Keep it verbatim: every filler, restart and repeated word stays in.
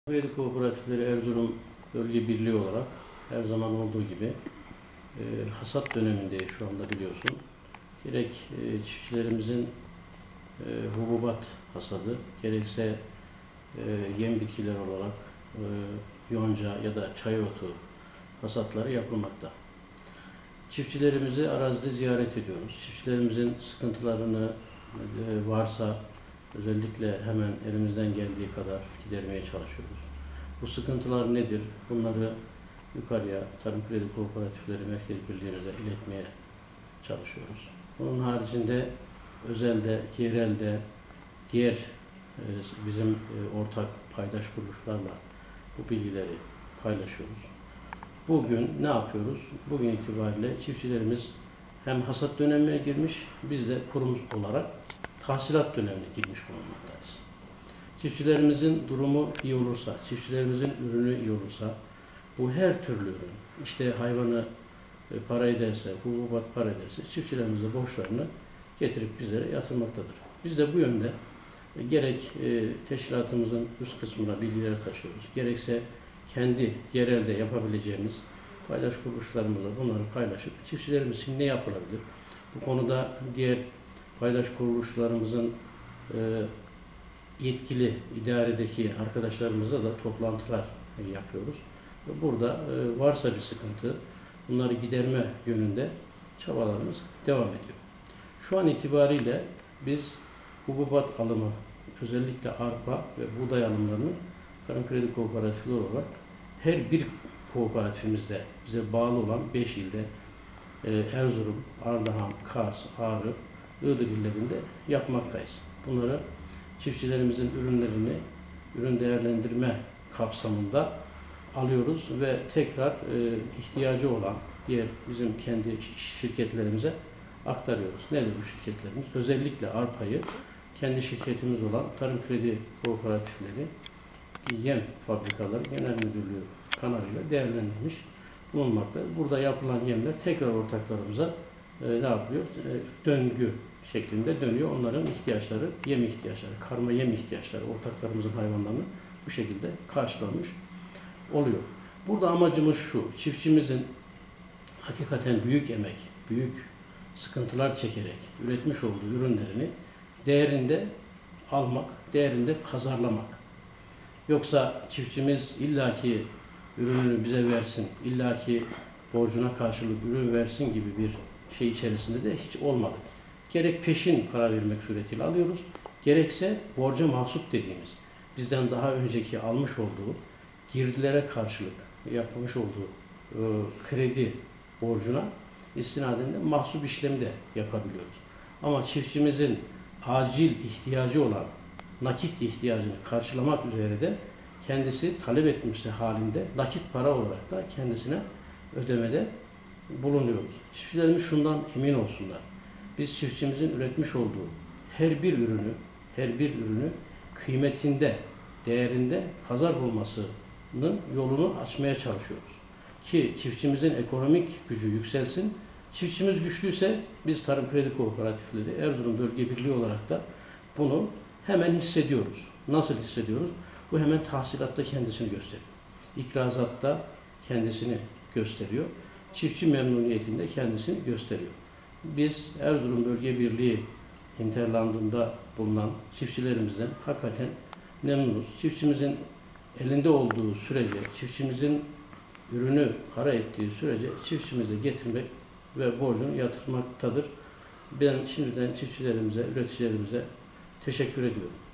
Kredi Kooperatifleri Erzurum Bölge Birliği olarak her zaman olduğu gibi e, hasat dönemindeyiz şu anda biliyorsun. Gerek e, çiftçilerimizin e, hububat hasadı, gerekse e, yem bitkiler olarak e, yonca ya da çayır otu hasatları yapılmakta. Çiftçilerimizi arazide ziyaret ediyoruz. Çiftçilerimizin sıkıntılarını e, varsa özellikle hemen elimizden geldiği kadar gidermeye çalışıyoruz. Bu sıkıntılar nedir? Bunları yukarıya Tarım Kredi Kooperatifleri Merkez Birliği'mize iletmeye çalışıyoruz. Bunun haricinde özelde, yerelde, diğer e, bizim e, ortak paydaş kuruluşlarla bu bilgileri paylaşıyoruz. Bugün ne yapıyoruz? Bugün itibariyle çiftçilerimiz hem hasat dönemine girmiş, biz de kurum olarak tahsilat dönemine girmiş bulunmaktayız. Çiftçilerimizin durumu iyi olursa, çiftçilerimizin ürünü iyi olursa, bu her türlü ürün, işte hayvanı e, para ederse, hububat para ederse, çiftçilerimiz de borçlarını getirip bizlere yatırmaktadır. Biz de bu yönde e, gerek e, teşkilatımızın üst kısmına bilgileri taşıyoruz, gerekse kendi yerelde yapabileceğimiz paydaş kuruluşlarımızla bunları paylaşıp çiftçilerimiz için ne yapılabilir? Bu konuda diğer paydaş kuruluşlarımızın e, yetkili idaredeki arkadaşlarımızla da toplantılar yapıyoruz. Burada e, varsa bir sıkıntı, bunları giderme yönünde çabalarımız devam ediyor. Şu an itibariyle biz hububat alımı, özellikle arpa ve buğday alımlarını Tarım Kredi Kooperatifleri olarak her bir kooperatifimizde bize bağlı olan beş ilde e, Erzurum, Ardahan, Kars, Ağrı, Iğdır illerinde yapmaktayız. Bunları çiftçilerimizin ürünlerini ürün değerlendirme kapsamında alıyoruz ve tekrar e, ihtiyacı olan diğer bizim kendi şirketlerimize aktarıyoruz. Nedir bu şirketlerimiz? Özellikle arpayı kendi şirketimiz olan Tarım Kredi Kooperatifleri Yem Fabrikaları Genel Müdürlüğü kanalıyla değerlendirilmiş bulunmakta. Burada yapılan yemler tekrar ortaklarımıza e, ne yapıyor? E, döngü şeklinde dönüyor. Onların ihtiyaçları, yem ihtiyaçları, karma yem ihtiyaçları, ortaklarımızın hayvanlarını bu şekilde karşılanmış oluyor. Burada amacımız şu, çiftçimizin hakikaten büyük emek, büyük sıkıntılar çekerek üretmiş olduğu ürünlerini değerinde almak, değerinde pazarlamak. Yoksa çiftçimiz illaki ürününü bize versin, illaki borcuna karşılık ürün versin gibi bir şey içerisinde de hiç olmadık. Gerek peşin para vermek suretiyle alıyoruz, gerekse borca mahsup dediğimiz, bizden daha önceki almış olduğu girdilere karşılık yapılmış olduğu e, kredi borcuna istinaden de mahsup işlemi de yapabiliyoruz. Ama çiftçimizin acil ihtiyacı olan nakit ihtiyacını karşılamak üzere de kendisi talep etmesi halinde nakit para olarak da kendisine ödemede bulunuyoruz. Çiftçilerimiz şundan emin olsunlar. Biz çiftçimizin üretmiş olduğu her bir ürünü, her bir ürünü kıymetinde, değerinde pazar bulmasının yolunu açmaya çalışıyoruz. Ki çiftçimizin ekonomik gücü yükselsin. Çiftçimiz güçlüyse biz Tarım Kredi Kooperatifleri Erzurum Bölge Birliği olarak da bunu hemen hissediyoruz. Nasıl hissediyoruz? Bu hemen tahsilatta kendisini gösteriyor. İkrazatta kendisini gösteriyor. Çiftçi memnuniyetinde kendisini gösteriyor. Biz Erzurum Bölge Birliği hinterlandında bulunan çiftçilerimizden hakikaten memnunuz. Çiftçimizin elinde olduğu sürece, çiftçimizin ürünü para ettiği sürece çiftçimize getirmek ve borcunu yatırmaktadır. Ben şimdiden çiftçilerimize, üreticilerimize teşekkür ediyorum.